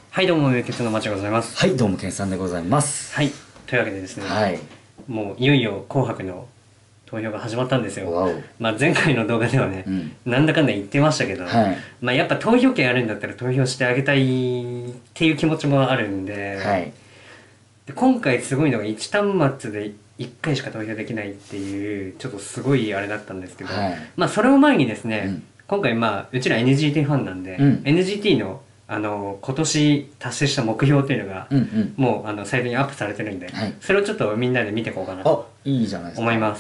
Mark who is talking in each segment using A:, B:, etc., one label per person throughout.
A: はい、どうも、明血の町でございます。
B: はい、どうも、けんさんでございます。
A: はい、というわけでですね、
B: はい。
A: もういよいよ紅白の投票が始まったんですよ。
B: わお。
A: まあ前回の動画ではね、
B: うん。
A: なんだかんだ言ってましたけど、
B: はい。
A: まあやっぱ投票権あるんだったら投票してあげたいっていう気持ちもあるんで、
B: はい。
A: で今回すごいのが1端末で1回しか投票できないっていう、ちょっとすごいあれだったんですけど、
B: はい。
A: まあそれを前にですね、
B: うん
A: 今回まあうちら NGT ファンなんで、
B: うん
A: NGT の今年達成した目標っていうのが、
B: うんうん。
A: もうサイトにアップされてるんで、
B: はい。
A: それをちょっとみんなで見ていこうかなと
B: あ、いいじゃないですか。
A: 思います。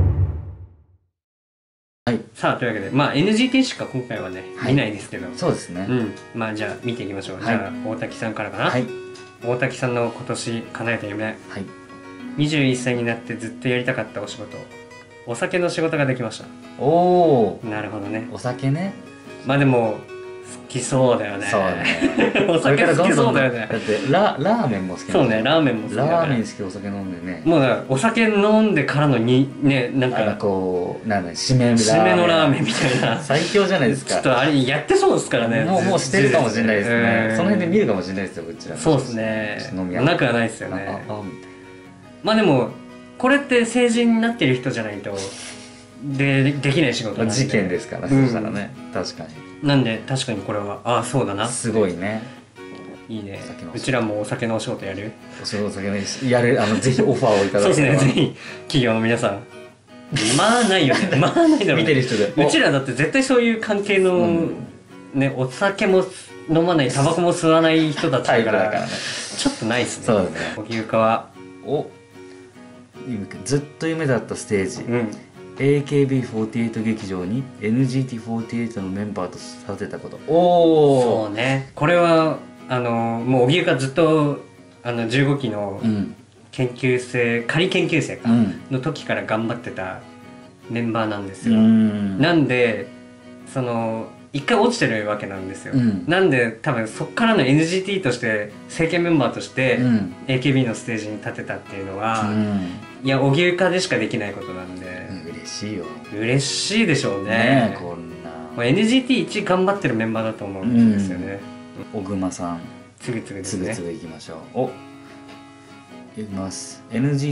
B: はい。
A: さあ、というわけで、まあ NGT しか今回はね、
B: はい
A: 見ないですけど、
B: そうですね。
A: うん。まあじゃあ見ていきましょう。
B: はい
A: じゃあ、大滝さんからかな。
B: はい。
A: 大滝さんの今年叶えた夢。
B: はい。
A: 21歳になってずっとやりたかったお仕事。お酒の仕事ができまし
B: お
A: た。なるほどね。
B: お酒ね。
A: まあでも、好きそうだよね。
B: そうね。
A: お酒好きそうだよね。
B: だってラーメンも好き
A: そうね、ラーメンも好きだから。
B: ラーメン好きでお酒飲んでね。
A: もうだからお酒飲んでからのね、なんか、
B: こう、なんだ、締め
A: のラーメンみたいな。
B: 最強じゃないですか。
A: ちょっとあれやってそうですからね。
B: もうしてるかもしれないですね。その辺で見
A: る。
B: るかもしれないですよ、うちら。
A: そうですね。
B: 飲み屋
A: なくはないですよ
B: あ、
A: ね。
B: みたいな。
A: まあでも、これって成人になってる人じゃないと、できない仕事なんで。
B: 事件ですから、そしたらね。確かに。
A: なんで、確かにこれは、ああ、そうだな。
B: すごいね。
A: いいね
B: お酒の。
A: うちらもお酒のお仕事やる？
B: お酒ね、やる、ぜひオファーをいただければ。
A: そうですね、ぜひ、企業の皆さん。まあないよね。まあないだろうね。
B: 見てる人で。
A: うちらだって絶対そういう関係の、ね、お酒も飲まない、タバコも吸わない人だったか
B: タイプだから
A: ら、
B: ね。
A: ちょっとないっすね。
B: そうだね。
A: 荻生は、
B: ずっと夢だったステージ。
A: うん。
B: AKB48 劇場に NGT48 のメンバーと立てたこと。
A: そうね。これは、もう荻生がずっと、15期の
B: うん
A: 仮研究生か、
B: うん
A: の時から頑張ってたメンバーなんですよ。
B: ん
A: なんで、一回落ちてるわけなんですよ。なんで多分そっからの NGT として正規メンバーとして AKB のステージに立てたっていうのは、いや荻生かでしかできないことなんで、
B: 嬉しいよ
A: 嬉しいでしょうね。
B: ねえこんな
A: NGT 一頑張ってるメンバーだと思うんですよね。
B: 小熊さん
A: つぐつぐですね。
B: つぐいきましょう。いきます。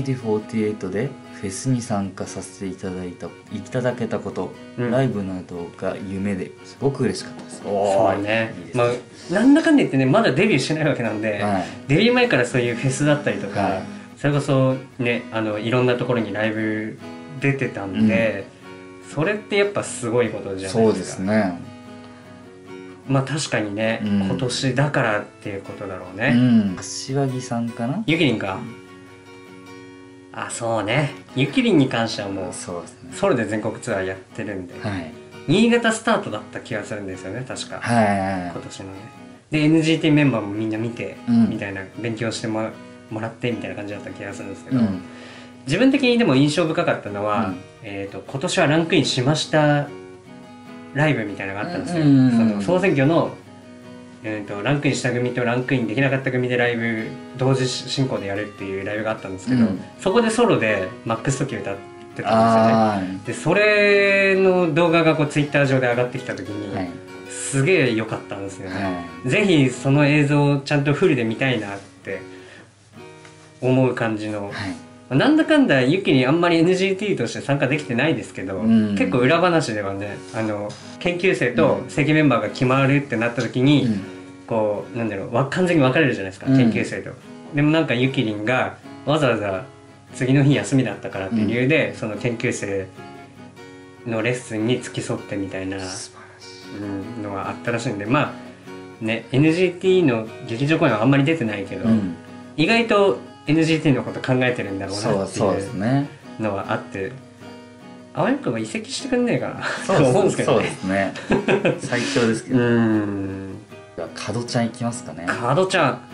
B: NGT48 でフェスに参加させていただけたこと、ライブなどが夢ですごく嬉しかったです。
A: そうね。まあなんだかんだ言ってね、まだデビューしてないわけなんで、デビュー前からそういうフェスだったりとか、それこそね、いろんなところにライブ出てたんで、それってやっぱすごいことじゃないですか。
B: そうですね。
A: まあ確かにね、今年だからっていうことだろうね。
B: 柏木さんかな。
A: ゆきりんか。あ、そうね。ゆきりんに関してはもうソロで全国ツアーやってるんで、新潟スタートだった気がするんですよね、確か。今年のね。で NGT メンバーもみんな見て、みたいな、勉強してもらってみたいな感じだった気がするんですけど、自分的にでも印象深かったのは、今年はランクインしましたライブみたいなのがあったんですよ。その総選挙の、ランクインした組とランクインできなかった組でライブ同時進行でやるっていうライブがあったんですけど、そこでソロでマックストキ歌ってたんですよね。でそれの動画がこうツイッター上で上がってきた時に、すげえ良かったんですよね。ぜひその映像をちゃんとフルで見たいなって思う感じの、なんだかんだゆきにあんまり NGT として参加できてないですけど、結構裏話ではね、研究生と正規メンバーが決まるってなった時に、こうなんだろう、完全に分かれるじゃないですか、研究生と。でもなんかゆきりんがわざわざ次の日休みだったからっていう理由で、その研究生のレッスンに付き添ってみたいなのがあったらしいんで、まあね、 NGT の劇場公演はあんまり出てないけど、意外とNGT のこと考えてるんだろうなっていうのはあって、青山君が移籍してくんねえかなと思うんですけどね。
B: そうですね。最強ですけど。加トちゃんいきますかね。
A: 加トちゃん。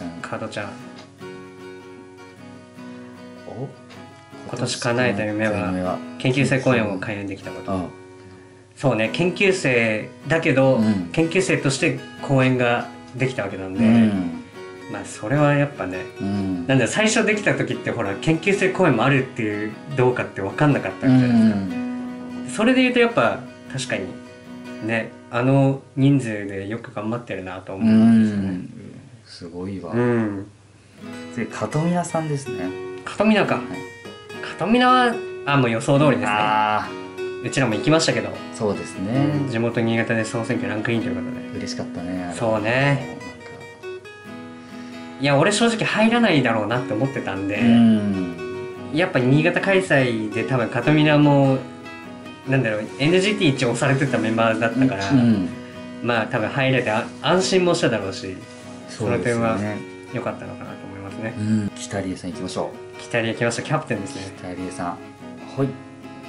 A: 今年叶えた夢は研究生公演を開演できたこと。そうね、研究生だけど、研究生として公演ができたわけなんで、まあそれはやっぱね、なんだ最初できた時ってほら研究生公演もあるっていうどうかって分かんなかったじゃないですか。それで言うとやっぱ確かにね、人数でよく頑張ってるなと思うんですよね。
B: すごいわ。
A: うん。
B: で、カトミナさんですね。
A: カトミナか。カトミナはもう予想通りですね。うちらも行きましたけど。
B: そうですね。
A: 地元新潟で総選挙ランクインということで。
B: 嬉しかったね。
A: そうね。いや、俺正直入らないだろうなって思ってたんで、やっぱ新潟開催で多分カトミナもなんだろう NGT 一応押されてたメンバーだったから、まあ多分入れて安心もしただろうし、その点は良かったのかなと思いますね。
B: 北リエさん行きましょう。
A: 北リエ来ました。キャプテンですね。
B: 北リエさん、はい、いき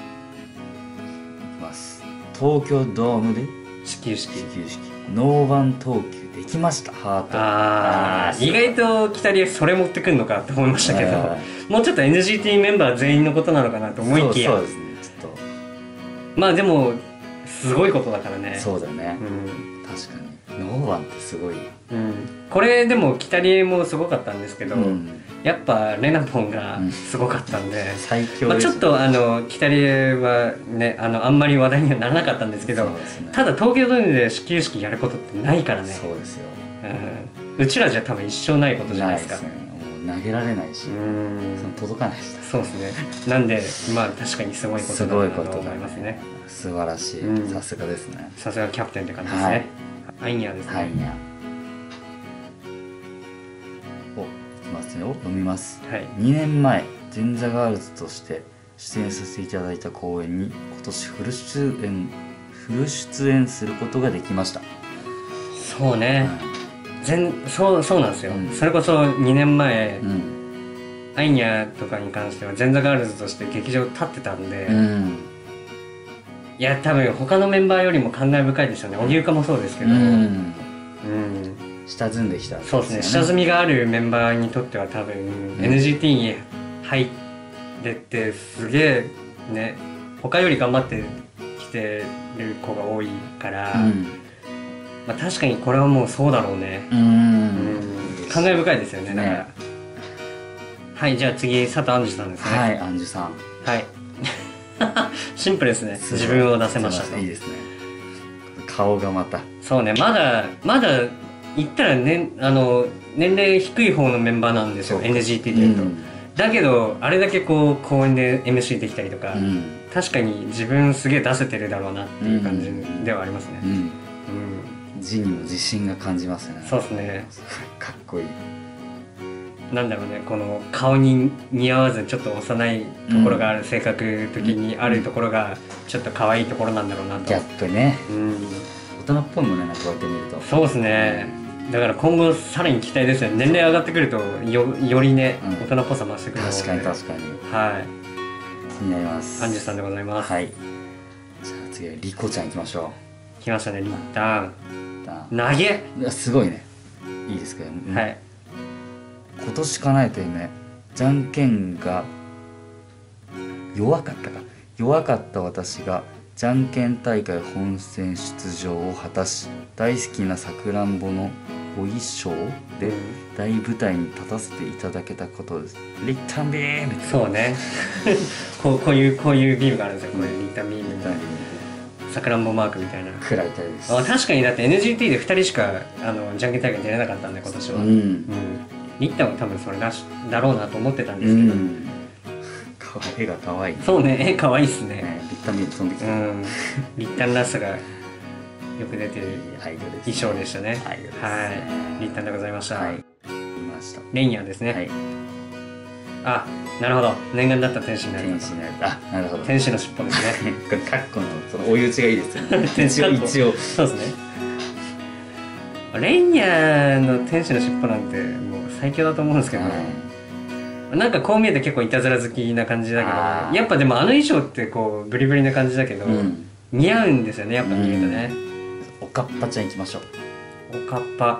B: ます。東京ドームで
A: 始球式
B: ノーバン投球できました。ハート。
A: 意外と北リエそれ持ってくんのかと思いましたけど、もうちょっと NGT メンバー全員のことなのかなと思いきや、そうですね、ちょっとまあでもすごいことだからね。
B: そうだね、確かにノーバンってすごい、
A: これでも北リエもすごかったんですけど、やっぱレナポンがすごかったんで、
B: 最強です。
A: ちょっと北リエはねあんまり話題にはならなかったんですけど、ただ東京ドームで始球式やることってないからね。
B: そうですよ。
A: うちらじゃ多分一生ないことじゃないですか。
B: 投げられないし、届かないし。
A: そうですね。なんでまあ確かにすごいことだなと思いますね。
B: 素晴らしい。さすがですね。
A: さすがキャプテンって感じですね。アイニャですね。
B: アイニャ。お、いきますよ。読みます。2年前前座ガールズとして出演させていただいた公演に今年フル出演することができました。
A: そうね。そうなんですよ。それこそ2年前、アイニャとかに関しては前座ガールズとして劇場立ってたんで、いや多分他のメンバーよりも感慨深いですよね。荻生もそうですけど、
B: 下積んできた。
A: そうですね。下積みがあるメンバーにとっては多分 NGT に入れてすげえね、他より頑張ってきてる子が多いから、まあ確かにこれはもうそうだろうね。感慨深いですよね。だから。はい、じゃあ次佐藤杏樹さんですね。
B: はい、杏樹さん。
A: はい。シンプルですね。自分を出せました。
B: いいですね。顔がまた。
A: そうね、まだ言ったらね、年齢低い方のメンバーなんですよ。NGT でいうと。だけどあれだけこう公演で MC できたりとか、確かに自分すげえ出せてるだろうなっていう感じではありますね。
B: 字にも自信が感じますね。
A: そうですね。
B: かっこいい。
A: なんだろうね、この顔に似合わずちょっと幼いところがある、性格的にあるところがちょっと可愛いところなんだろうなと。
B: ギャップね。大人っぽいもんね、こうやって見ると。
A: そうですね。だから今後さらに期待ですよね。年齢上がってくるとよりね、大人っぽさ増してくるので。
B: 確かに確かに。
A: はい。
B: 気になります。
A: 杏樹さんでございます。
B: はい。じゃあ次はリコちゃんいきましょ
A: う。来ましたね、リッタン。投げ。
B: すごいね。いいですか。
A: はい。
B: 今年叶えた夢、じゃんけんが弱かった私がじゃんけん大会本戦出場を果たし、大好きなさくらんぼのお衣装で大舞台に立たせていただけたことです。リッタンビーム。
A: そうね。こういうビームがあるんですよ。これリッタンビームみたいな。さくらんぼマークみたいな。
B: 食らいたいです。
A: 確かにだって NGT で2人しかじゃんけん大会出れなかったんで今年は。リッタンは多分それだろうなと思ってたんですけど。
B: 絵が可愛い。
A: そうね、絵可愛いっすね。
B: リッタンビーム飛んできた。
A: リッタンらしさがよく出てる衣装でしたね。はい、リッタンでございました。レイニャーですね。あ、なるほど。念願だった天使になる。
B: なるほど。
A: 天使の尻尾ですね。
B: これカッコのその追い打ちがいいですよね。天使一応。
A: そうですね。レイニャーの天使の尻尾なんてもう最強だと思うんですけど。なんかこう見えて結構いたずら好きな感じだけど、やっぱでも衣装ってこうブリブリな感じだけど、似合うんですよね、やっぱ見るとね。
B: おかっぱちゃんいきましょ
A: う。おかっぱ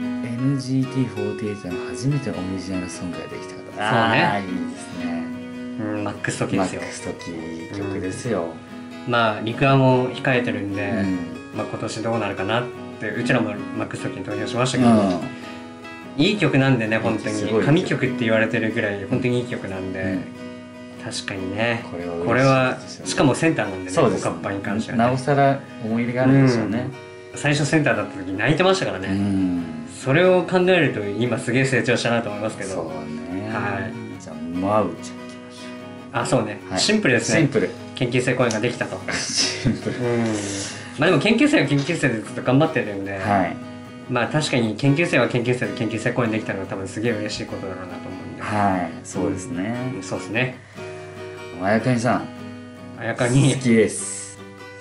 B: NGT48 の初めてのオリジナルソングができた方。
A: そうね、
B: いいですね。
A: マックストキですよ。
B: マックストキ曲ですよ。
A: まあ陸アも控えてるんで、まあ今年どうなるかなってうちらもマックストキに投票しましたけど、いい曲なんでね、本当に神曲って言われてるぐらい本当にいい曲なんで、確かにね、これはしかもセンターなんでね、おかっぱに関しては
B: なおさら思い入れがあるんでしょうね。
A: 最初センターだった時泣いてましたからね。 それを考えると今すげえ成長したなと思いますけど。
B: そうね。
A: はい。
B: じゃあマウちゃんいきましょう。
A: あ、そうね、シンプルですね。
B: シンプル。
A: 研究生公演ができたと。
B: シンプル。
A: まあでも研究生は研究生でずっと頑張ってるんで、
B: はい、
A: まあ確かに研究生は研究生で研究生公演できたのは多分すげえ嬉しいことだろうなと思うんで。
B: はい、そうですね。
A: そうですね。
B: あやかにさん、
A: あやかに
B: 好きです。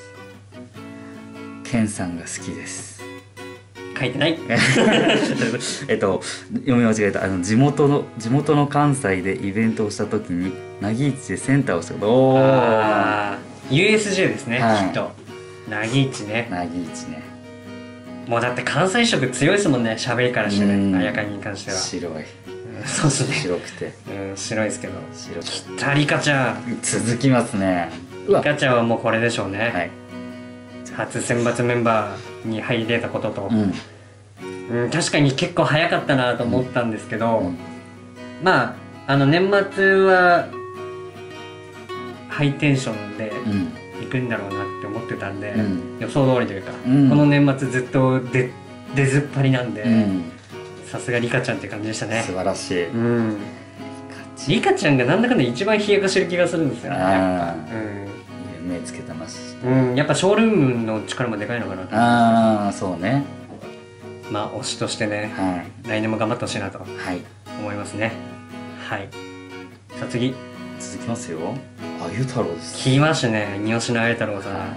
B: ケンさんが好きです。
A: 書いてない
B: 読み間違えた。地元の関西でイベントをした時に凪市でセンターをしたこと。
A: ああ USJ ですね、はい、きっと凪市ね。
B: 凪市ね。
A: もうだって関西色強いですもんね、喋りからしてね。あやかに関しては
B: 白い。
A: そうですね、
B: 白くて
A: 白いですけど。
B: 白
A: きたリカちゃん
B: 続きますね。
A: リカちゃんはもうこれでしょうね、
B: はい、
A: 初選抜メンバーに入れたことと、確かに結構早かったなと思ったんですけど、まあ年末はハイテンションで行くんだろうなって思ってたんで、予想通りというか、この年末ずっと出ずっぱりなんで、さすがリカちゃんって感じでしたね。
B: 素晴らしい。
A: リカちゃんがなんだかんだ一番飛躍してる気がするんですよね。
B: 目つけてます。
A: やっぱショールームの力もでかいのかなと思います。
B: ああ、そうね。
A: まあ推しとしてね、来年も頑張ってほしいなと思いますね。はい。さあ次
B: 続きますよ。あゆ太郎です。
A: 聞きましたね、三好のあゆ太郎さん。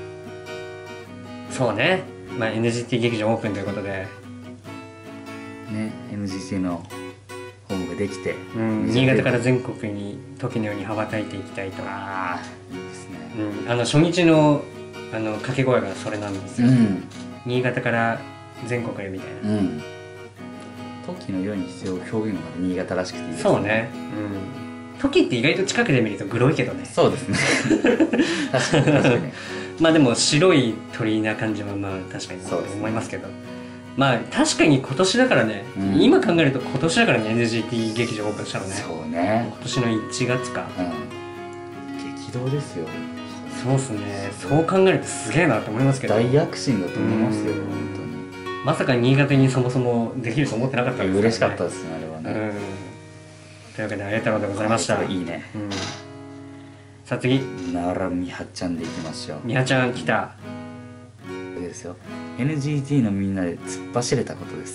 A: そうね、まあ NGT 劇場オープンということで
B: ね、NGT のホームができて、
A: 新潟から全国に時のように羽ばたいていきたいと。
B: ああ、いいですね。
A: 初日の掛け声がそれなんですよ。新潟から全国へみたいな。
B: 時のように必要表現が新潟らしくていいですね。
A: そうね。時って意外と近くで見るとグロいけどね。
B: そうですね。確かに確かに。
A: まあでも白い鳥な感じはまあ確かに思いますけど。まあ確かに今年だからね、今考えると今年だからね NGT 劇場オープンしたのね。
B: そうね。
A: 今年の1月か。
B: 激動ですよ。
A: そうっすね。そう考えるとすげえなと思いますけど。
B: 大躍進だと思いますよ、本当に。
A: まさか新潟にそもそもできると思ってなかったんですからね。
B: 嬉しかったですね、あれはね。
A: というわけでありがとうございました。
B: いいね。
A: さあ次、
B: 奈良美葉ちゃんでいきましょう。
A: 美葉ちゃん来た。
B: ですよ。NGT のみんなで突っ走れたことです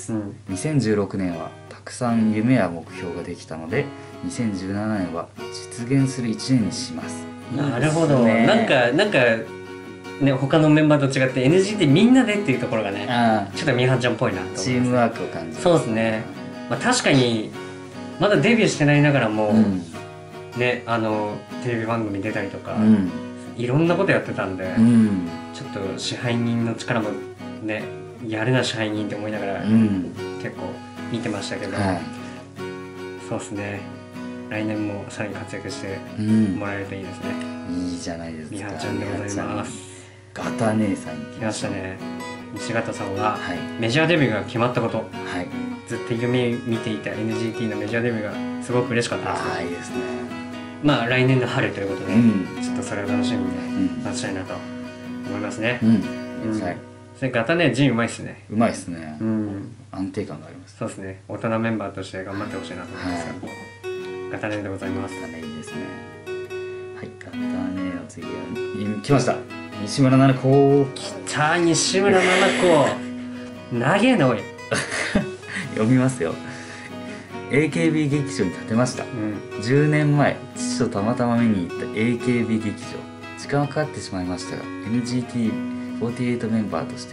B: 。2016年はたくさん夢や目標ができたので、2017年は実現する1年にします。
A: なるほど。なんかね、他のメンバーと違って NGT みんなでっていうところがね、ちょっと美葉ちゃんっぽいなと思います。
B: チームワークを感じる。
A: そうですね。まあ確かにまだデビューしてないながらも、ね、テレビ番組出たりとか、いろんなことやってたんで、ちょっと支配人の力もね、やるな支配人って思いながら、結構見てましたけど、そうですね。来年もさらに活躍してもらえるといいですね。
B: いいじゃないですか。
A: 美葉ちゃんでございます。
B: ガタ姉さんに
A: 来ましたね。西形さんはメジャーデビューが決まったこと、ずっと夢見ていた NGT のメジャーデビューがすごく嬉しかったです。
B: いいですね。
A: まあ来年の春ということで、ちょっとそれを楽しみに待ちたいなと思いますね。それガタね、陣うまいっすね。
B: うまいっすね。安定感があります。
A: そうですね。大人メンバーとして頑張ってほしいなと思いますが、ガタねでございます。
B: ガタねいいですね。はい、ガタねの次は来ました。西村七子。
A: 来た、西村七子。投げのい。
B: 読みますよ。AKB 劇場に立てました。10年前、父とたまたま見に行った AKB 劇場。時間はかかってしまいましたが、NGT48 メンバーとして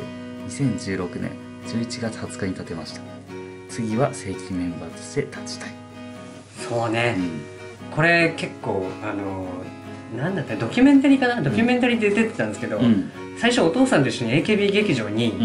B: 2016年11月20日に立てました。次は正規メンバーとして立ちたい。
A: そうね。これ結構なんだってドキュメンタリーかな、ドキュメンタリーで出てたんですけど、最初お父さんと一緒に AKB 劇場に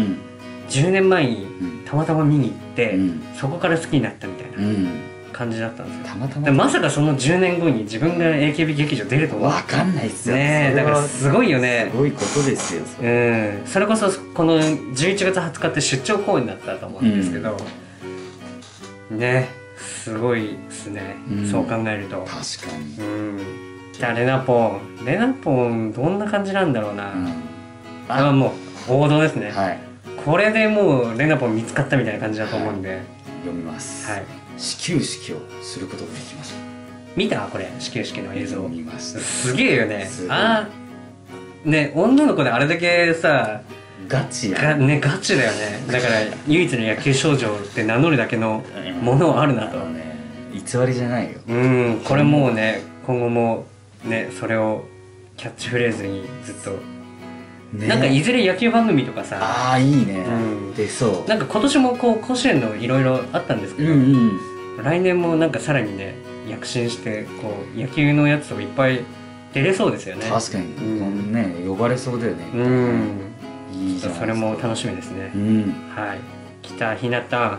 A: 10年前にたまたま見に行って、そこから好きになったみたいな感じだったんですよ。
B: たまたま。
A: まさかその10年後に自分が AKB 劇場出るとは
B: 分かんないっすよ
A: ね。だからすごいよね。
B: すごいことですよ。
A: それこそこの11月20日って出張公演だったと思うんですけど、ね、すごいですね。そう考えると。
B: 確かに。
A: じゃあレナポンどんな感じなんだろうな。もう王道ですね。 これでもうレナポン見つかったみたいな感じだと思うんで、
B: 読みます。
A: はい。
B: 始球式をすることができました。
A: 見たこれ始球式の映像。
B: 見ました。
A: すげえよね。ああね、女の子であれだけさ
B: ガチや
A: ね、ガチだよね。だから唯一の野球少女って名乗るだけのものはあるなと。
B: ね、偽りじゃないよ。
A: これもうね、今後もね、それをキャッチフレーズにずっと、ね、なんかいずれ野球番組とかさ、
B: ああいいね、出そう。
A: なんか今年もこう甲子園のいろいろあったんですけど、来年もなんかさらにね躍進してこう野球のやつをいっぱい出れそうですよね。
B: 確かに、ね、呼ばれそうだよね。
A: いいじゃん。それも楽しみですね。はい。北日向。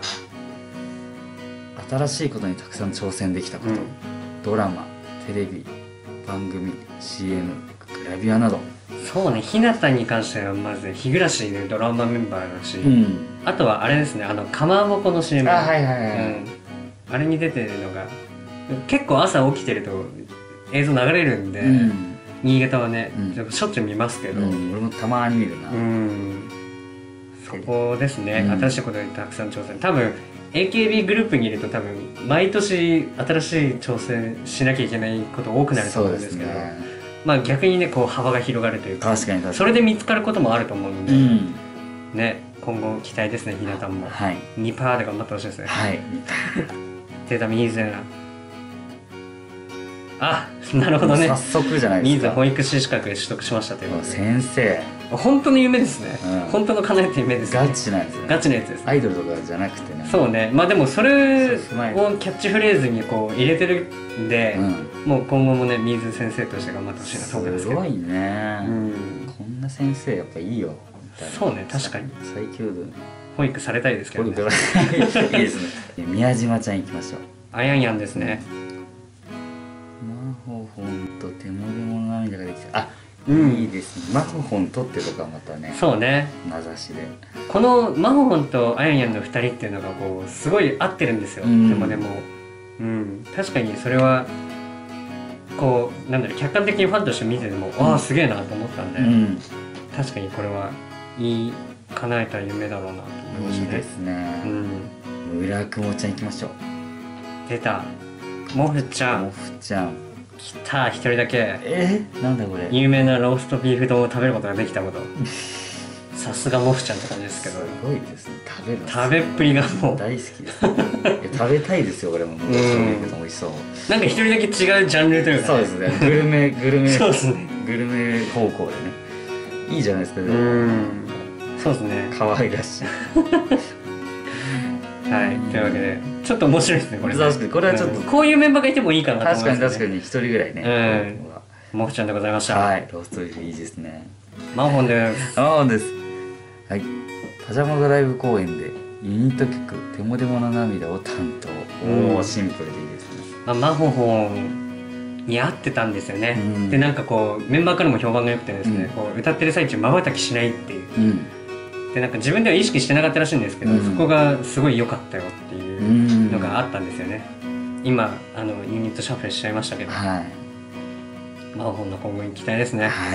B: 新しいことにたくさん挑戦できたこと、ドラマ、テレビ、番組、CM、グラビアなど。
A: そうね、日向に関してはまず日暮でドラマメンバーだし、あとはあれですね、かまぼこの CM、あれに出てるのが結構朝起きてると映像流れるんで、新潟はね、しょっちゅう見ますけど、俺
B: もたまに見るな。
A: そこですね、新しいことにたくさん挑戦。多分 AKB グループにいると多分毎年新しい挑戦しなきゃいけないこと多くなると思うんですけど、まあ逆にねこう幅が広がるというか、それで見つかることもあると思うんで、ね、今後期待ですね。ひなたも2%で頑張ってほしいですね。はい。データミーズ。あ、なるほどね。
B: 早速じゃないですか。
A: ミーズ保育士資格で取得しましたということで。
B: 先生。
A: 本当の夢ですね。本当の叶えた夢ですね。
B: ガチなんですね。
A: ガチのやつです。
B: アイドルとかじゃなくてね。
A: そうね。まあでもそれをキャッチフレーズにこう入れてるんで、もう今後もねミーズ先生として頑張ってほしいなと思いますけど。
B: すごいね。こんな先生やっぱいいよ。
A: そうね、確かに。
B: 最強だ。
A: 保育されたいですけどね。
B: いいですね。宮島ちゃん行きましょう。
A: あやんやんですね。
B: マホホンと手もでもの涙ができて、あ、いいですね。マホホンとってとかまたね。
A: そうね。
B: 名指しで。
A: このマホホンとあやんやんの2人っていうのがこうすごい合ってるんですよ。でも確かにそれはこうなんだろう、客観的にファンとして見てても、ああすげえなと思ったんで、確かにこれはいい叶えた夢だろうなと思いましたね。
B: いいですね。浦雲ちゃん行きましょう。
A: 出た。モフちゃん。
B: モフちゃん。
A: 来た、一人だけ。
B: なんだこれ。
A: 有名なローストビーフ丼を食べることができたこと。さすがモフちゃんって感じですけど。
B: すごいですね。
A: 食べっぷりがもう
B: 大好きです。食べたいですよ俺も。ローストビーフ丼美味しそう。
A: なんか一人だけ違うジャンルというか。
B: そうですね。グルメ
A: そうですね。
B: グルメ方向でね。いいじゃないですか。
A: そうですね。
B: 可愛らしい。
A: はい、というわけでちょっと面白いですねこれ。
B: 確かにこれはちょっと
A: こういうメンバーがいてもいいかなと思います。
B: 確かに一人ぐらいね。
A: モフちゃんでございました。
B: はい、ローストビーフいいですね。
A: マンホンです。
B: マンホンです。はい、パジャマドライブ公演でユニット曲「手もでもの涙」を担当。シンプルでいいですね。
A: マンホンに合ってたんですよね。でなんかこうメンバーからも評判が良くてですね、こう歌ってる最中まばたきしないっていう。でなんか自分では意識してなかったらしいんですけど、そこがすごい良かったよっていうのがあったんですよね。今ユニットシャッフルしちゃいましたけど、マンホンの今後に期待ですね。はい。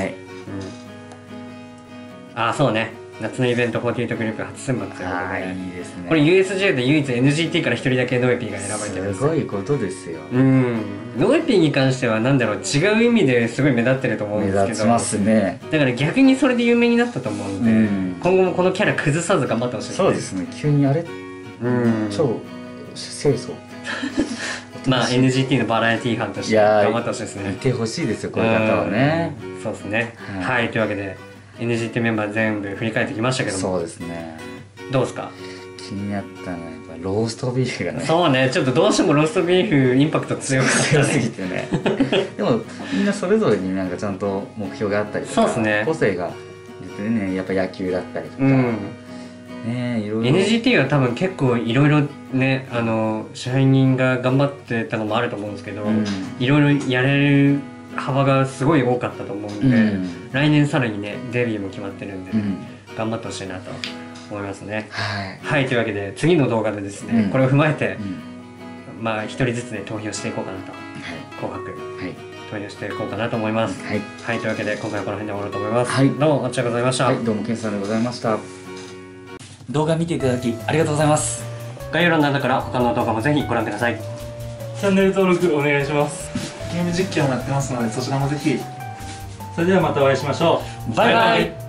A: あ、そうね。夏のイベント48グループ初選抜ということで、いいですね。これ USJ で唯一 NGT から1人だけノエピーが選ばれてるんです。
B: すごいことですよ。
A: ノエピーに関してはなんだろう、違う意味ですごい目立ってると思うんですけど、
B: 目立ちますね。
A: だから逆にそれで有名になったと思うんで、今後もこのキャラ崩さず頑張ってほしいですね。
B: そうですね。急にあれ超清楚。
A: まあ NGT のバラエティー班として頑張ってほしいですね。
B: いてほしいですよこういう方はね。
A: そうですね。はい、というわけでNGT メンバー全部振り返ってきましたけども、
B: そうですね。
A: どうですか？
B: 気になったのはやっぱローストビーフがね。
A: そうね、ちょっとどうしてもローストビーフインパクト強かったね。
B: 強すぎてね。でもみんなそれぞれになんかちゃんと目標があったりとか、そうですね、個性が出てね、やっぱ野球だったりとか、ね、いろいろ
A: NGT は多分結構いろいろね、支配人が頑張ってたのもあると思うんですけど、いろいろやれる幅がすごい多かったと思うんで、来年さらにねデビューも決まってるんで、頑張ってほしいなと思いますね。はい、というわけで次の動画でですね、これを踏まえてまあ一人ずつで投票していこうかなと、紅白投票していこうかなと思います。はい、というわけで今回はこの辺で終わろうと思います。どうもありがとうございました。
B: どうもケンさんでございました。 動画見ていただきありがとうございます。
A: 概要欄などから他の動画もぜひご覧ください。
C: チャンネル登録お願いします。
D: ゲーム実況もやってますので、そちらもぜひ。
C: それではまたお会いしましょう。
A: バイバイ。